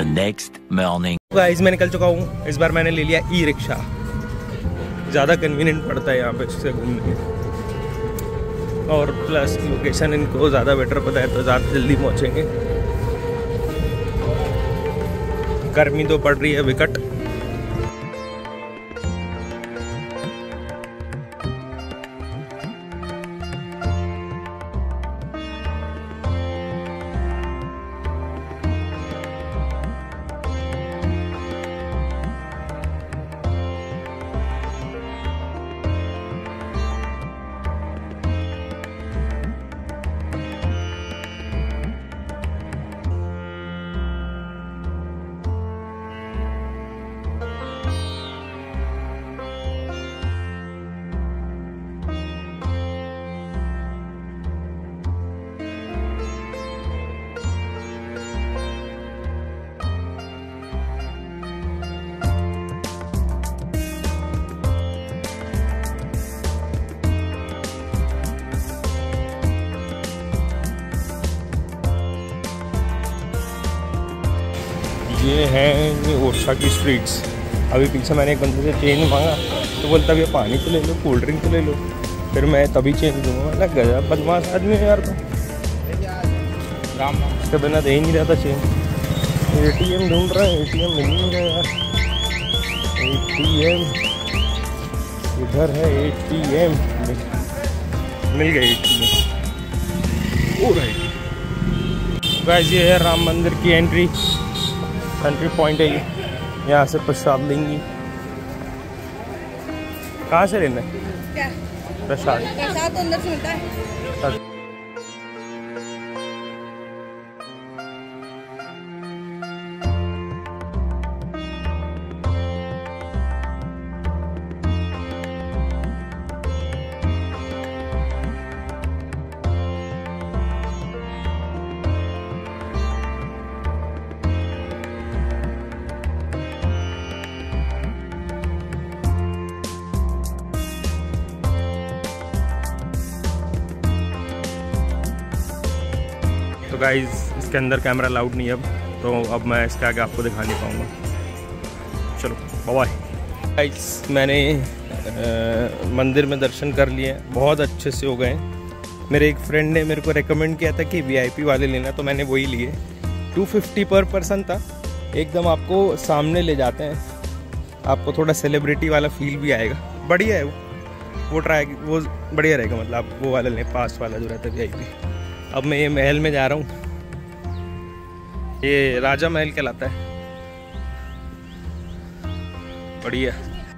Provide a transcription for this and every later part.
The next morning. Guys मैं निकल चुका हूँ। इस बार मैंने ले लिया ई रिक्शा, ज़्यादा कन्वीनियंट पड़ता है यहाँ पे इससे घूमने, और प्लस लोकेशन इनको ज़्यादा बेटर पता है तो ज़्यादा जल्दी पहुँचेंगे। गर्मी तो पड़ रही है विकट। ये हैं ओरछा की स्ट्रीट्स। अभी पीछे मैंने एक बंदे से चेंज मांगा तो बोलता भैया पानी तो ले लो, कोल्ड ड्रिंक तो ले लो, फिर मैं तभी चेंज दूँगा। मैं गजब बदमाश आदमी है यार, तो उसके बिना दे ही नहीं रहा था चेंज। ATM ढूंढ रहा है, ATM मिल नहीं रहा यार। ATM इधर है, ATM मिल गया ATM। ओ राइट गाइस, ये है राम मंदिर की एंट्री पॉइंट है ये। यहाँ से प्रसाद लेंगी। कहाँ से लेना है क्या? प्रसाद? प्रसाद तो अंदर से मिलता है। तो गाइस इसके अंदर कैमरा अलाउड नहीं है अब, तो अब मैं इसके आगे आपको दिखा नहीं पाऊँगा। चलो बाय गाइस, मैंने मंदिर में दर्शन कर लिए हैं, बहुत अच्छे से हो गए। मेरे एक फ्रेंड ने मेरे को रेकमेंड किया था कि VIP वाले लेना, तो मैंने वही लिए। 250 पर पर्सन था। एकदम आपको सामने ले जाते हैं, आपको थोड़ा सेलिब्रिटी वाला फील भी आएगा। बढ़िया है वो बढ़िया रहेगा। मतलब आप वो वाला लें, पास वाला जो रहता है VIP। अब मैं ये महल में जा रहा हूँ, ये राजा महल कहलाता है। बढ़िया।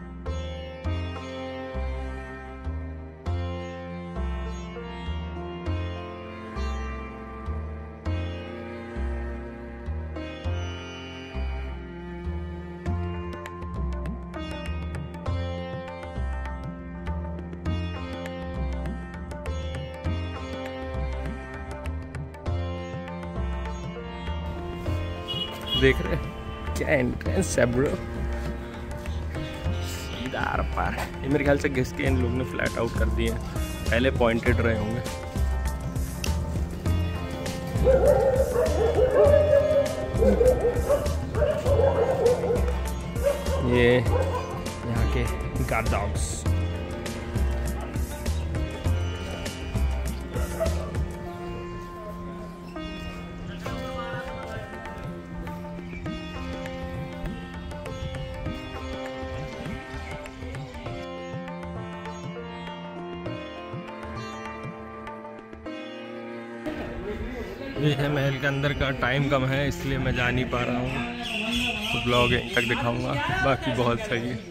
देख रहे क्या एंट्रेंस है ब्रो, सीधा आर पार। ये मेरे ख्याल से घिस के इन लोगों ने फ्लैट आउट कर दिए हैं, पहले पॉइंटेड रहे होंगे। ये यहाँ के गार्ड डॉग्स। ये है महल के अंदर का। टाइम कम है इसलिए मैं जा नहीं पा रहा हूँ, तो ब्लॉग यहीं तक दिखाऊंगा। बाकी बहुत सही है।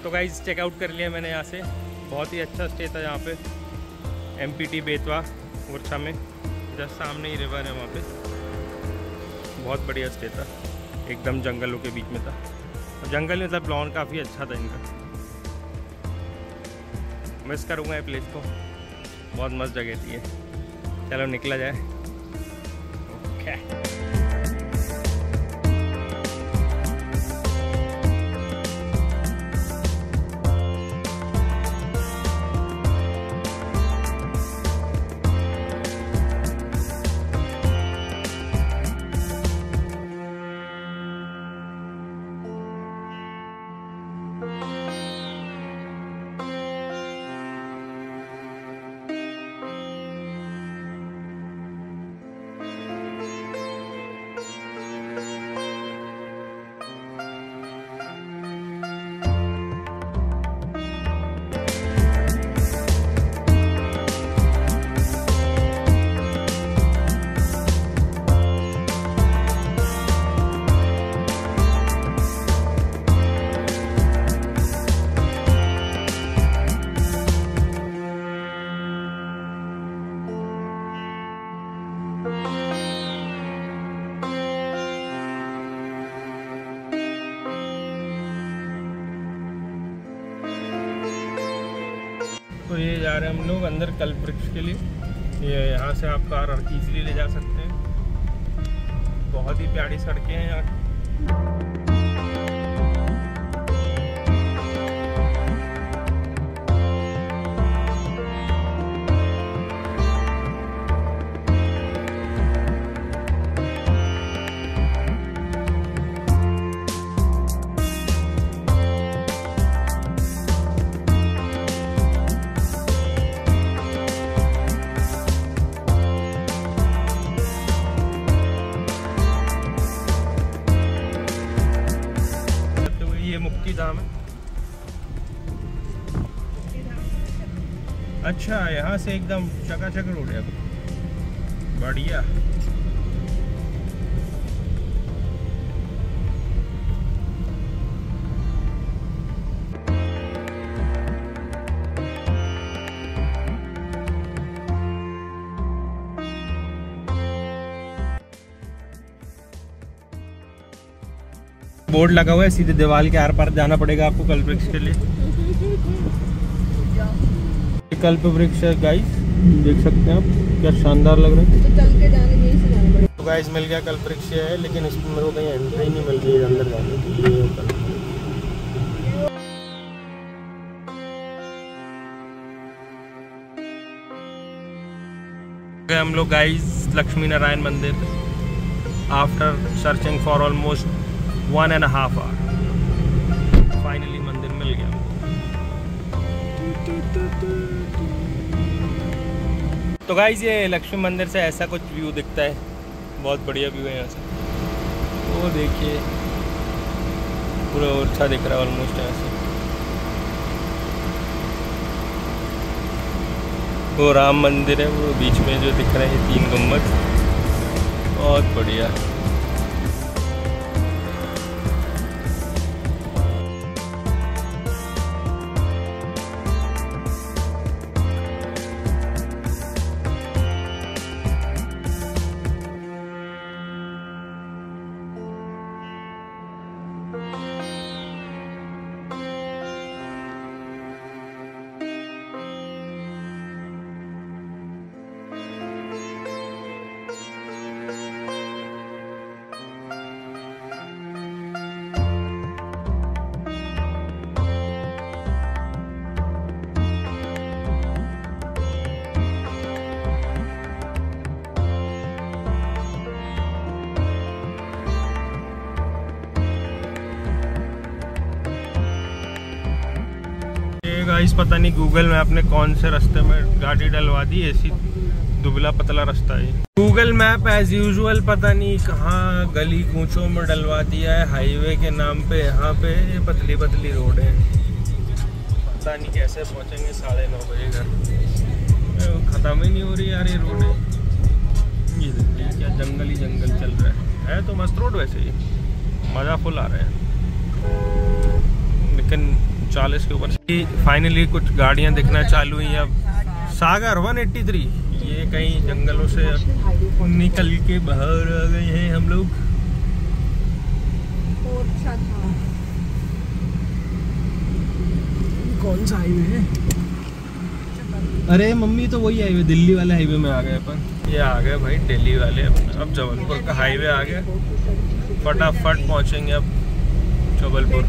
तो गाइस चेकआउट कर लिया मैंने यहाँ से। बहुत ही अच्छा स्टे था यहाँ पे, MPT बेतवा उर्छा में, जस्ट सामने ही रिवर है वहाँ पे। बहुत बढ़िया स्टे था, एकदम जंगलों के बीच में था। और जंगल में मतलब लॉन काफ़ी अच्छा था इनका। मिस करूँगा ये प्लेस को, बहुत मस्त जगह थी ये। चलो निकला जाए। ओके तो ये जा रहे हैं हम लोग अंदर कल्पवृक्ष के लिए। ये यहाँ से आप कार इजीली ले जा सकते हैं। बहुत ही प्यारी सड़कें हैं यहाँ। मुक्तिधाम है। अच्छा, यहाँ से एकदम चकाचक रोड है, बढ़िया। बोर्ड लगा हुआ है, सीधे दीवार के आर पार जाना पड़ेगा आपको कल्पवृक्ष के लिए। कल्पवृक्ष है गाइस, देख सकते हैं आप, क्या शानदार लग रहा है। तो चल के जाने यहीं से जाना पड़ेगा। तो गाइस मिल गया कल्पवृक्ष है, लेकिन इसमें मेरे को कहीं एंट्री नहीं मिल रही है अंदर जाने के लिए। हम लोग गाइस लक्ष्मी नारायण मंदिर, after searching for almost 1.5 hour finally मंदिर मिल गया। तो गाइस ये लक्ष्मी मंदिर से ऐसा कुछ व्यू दिखता है, बहुत बढ़िया व्यू है यहाँ से। वो देखिए पूरा ओरछा दिख रहा है ऑलमोस्ट यहाँ से। वो राम मंदिर है, वो बीच में जो दिख रहा है 3 गुम्बद, बहुत बढ़िया। गाइस पता नहीं गूगल मैप ने कौन से रास्ते में गाड़ी डलवा दी, ऐसी दुबला पतला रास्ता है। गूगल मैप एज यूजुअल पता नहीं कहाँ गली कूचों में डलवा दिया है हाईवे के नाम पे। यहाँ पे ये पतली पतली रोड है, पता नहीं कैसे पहुँचेंगे 9:30 बजे घर। ख़त्म ही नहीं हो रही यार ये रोड है। ये देखिए क्या जंगल ही जंगल चल रहा है तो मस्त रोड वैसे ही, मज़ा फुल आ रहा है। लेकिन 40 के ऊपर। फाइनली कुछ गाड़ियां दिखना चालू हुई अब। सागर 183, ये कहीं जंगलों से निकल के बाहर आ गए हैं हम लोग। कौन सा हाईवे है? अरे मम्मी, तो वही हाईवे, दिल्ली वाले हाईवे में आ गए अपन। ये आ गए भाई दिल्ली वाले। अब जबलपुर का हाईवे आ गया, फटाफट पहुंचेंगे अब जबलपुर।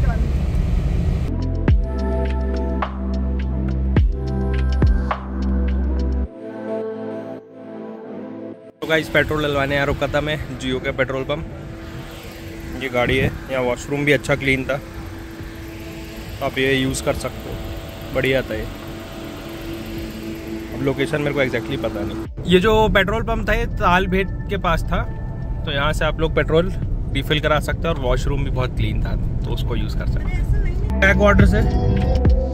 तो गाइस पेट्रोल डलवाने यहाँ रुका था मैं, जियो का पेट्रोल पंप। ये गाड़ी है, यहाँ वॉशरूम भी अच्छा क्लीन था, आप ये यूज़ कर सकते हो, बढ़िया था ये। अब लोकेशन मेरे को एग्जैक्टली पता नहीं। ये जो पेट्रोल पंप था ये तालबेट के पास था, तो यहाँ से आप लोग पेट्रोल रिफिल करा सकते हैं और वॉशरूम भी बहुत क्लीन था, तो उसको यूज़ कर सकते हैं। बैक वाटर से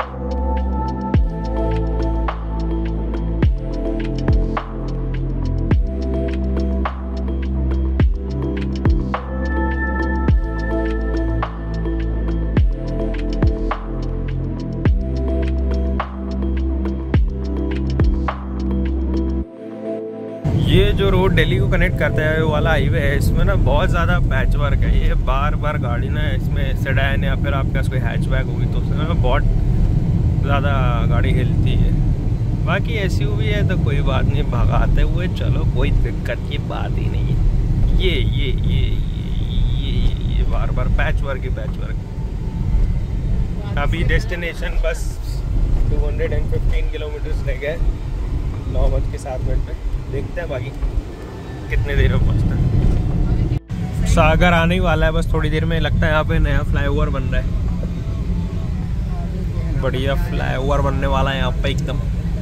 ये जो रोड दिल्ली को कनेक्ट करता है वो वाला हाईवे है, इसमें ना बहुत ज़्यादा पैच वर्क है। ये बार बार गाड़ी ना इसमें सेडान या फिर आपके पास कोई हैचबैक होगी तो उसमें बहुत ज़्यादा गाड़ी हिलती है। बाकी एसयूवी है तो कोई बात नहीं, भगाते हुए चलो, कोई दिक्कत की बात ही नहीं है। ये बार बार पैच वर्क ही पैच वर्क। अभी डेस्टिनेशन बस 215 किलोमीटर रह गए 9:07 पे। देखते हैं बाकी कितने देर में पहुंचता है। सागर आने ही वाला है बस थोड़ी देर में। लगता है यहाँ पे नया फ्लाईओवर बन रहा है, बढ़िया फ्लाईओवर बनने वाला है यहाँ पे एकदम।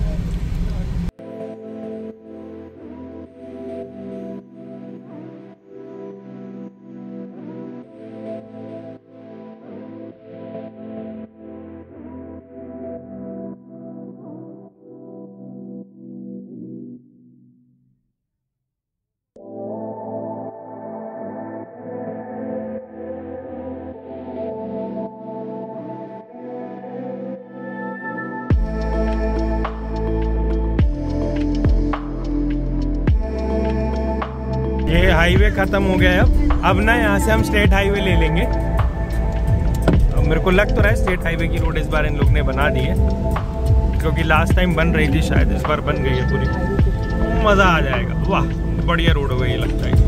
ये हाईवे खत्म हो गया है अब ना यहाँ से हम स्टेट हाईवे ले लेंगे। अब मेरे को लग तो रहा है स्टेट हाईवे की रोड इस बार इन लोग ने बना दी है, क्योंकि लास्ट टाइम बन रही थी, शायद इस बार बन गई है पूरी। मज़ा आ जाएगा, वाह बढ़िया रोड हो गई लगता है।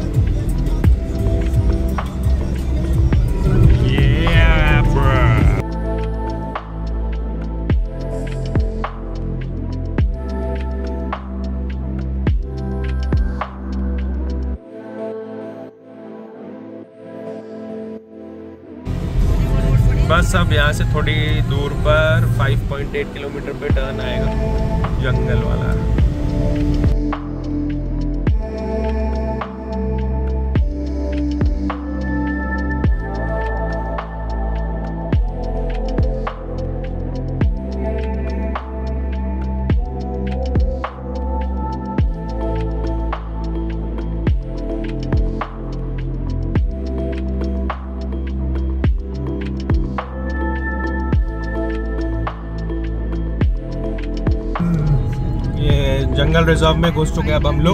बस अब यहाँ से थोड़ी दूर पर 5.8 किलोमीटर पे टर्न आएगा जंगल वाला। जंगल रिजर्व में घुस चुके हैं अब हम लोग।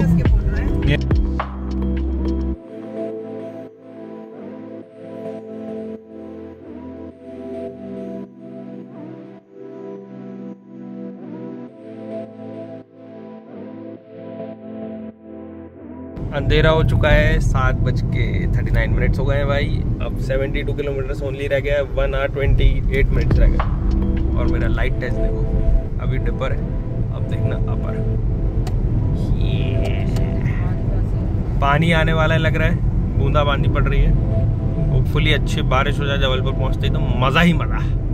अंधेरा हो चुका है, 7:39 हो गए हैं भाई। अब 72 किलोमीटर ओनली रह गया है, 1 hour 28 मिनट्स रह गए। और मेरा लाइट टेस्ट देखो, अभी डिपर है, अब देखना अपर। पानी आने वाला लग रहा है, बूंदाबांदी पड़ रही है। होपफुली अच्छी बारिश हो जाए जबलपुर पहुंचते ही तो मज़ा ही मज़ा।